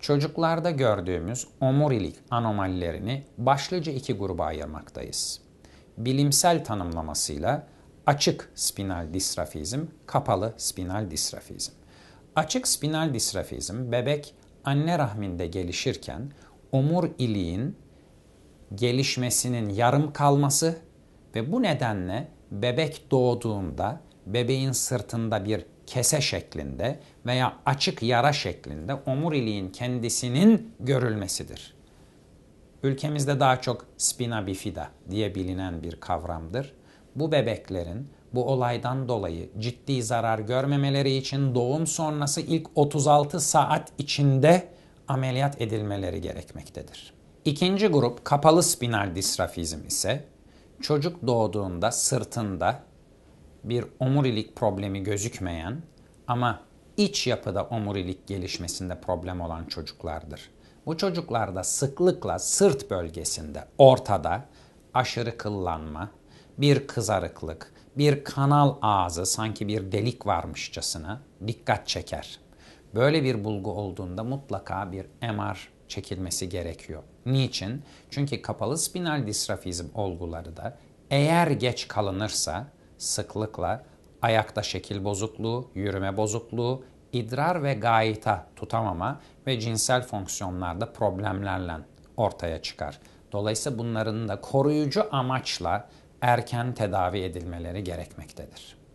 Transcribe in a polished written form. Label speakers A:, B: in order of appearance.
A: Çocuklarda gördüğümüz omurilik anomalilerini başlıca iki gruba ayırmaktayız. Bilimsel tanımlamasıyla açık spinal disrafizm, kapalı spinal disrafizm. Açık spinal disrafizm, bebek anne rahminde gelişirken omuriliğin gelişmesinin yarım kalması ve bu nedenle bebek doğduğunda bebeğin sırtında bir kese şeklinde veya açık yara şeklinde omuriliğin kendisinin görülmesidir. Ülkemizde daha çok spina bifida diye bilinen bir kavramdır. Bu bebeklerin bu olaydan dolayı ciddi zarar görmemeleri için doğum sonrası ilk 36 saat içinde ameliyat edilmeleri gerekmektedir. İkinci grup kapalı spinal disrafizm ise çocuk doğduğunda sırtında bir omurilik problemi gözükmeyen ama iç yapıda omurilik gelişmesinde problem olan çocuklardır. Bu çocuklarda sıklıkla sırt bölgesinde ortada aşırı kıllanma, bir kızarıklık, bir kanal ağzı sanki bir delik varmışçasına dikkat çeker. Böyle bir bulgu olduğunda mutlaka bir MR çekilmesi gerekiyor. Niçin? Çünkü kapalı spinal disrafizm olguları da eğer geç kalınırsa sıklıkla ayakta şekil bozukluğu, yürüme bozukluğu, idrar ve gaita tutamama ve cinsel fonksiyonlarda problemlerle ortaya çıkar. Dolayısıyla bunların da koruyucu amaçla erken tedavi edilmeleri gerekmektedir.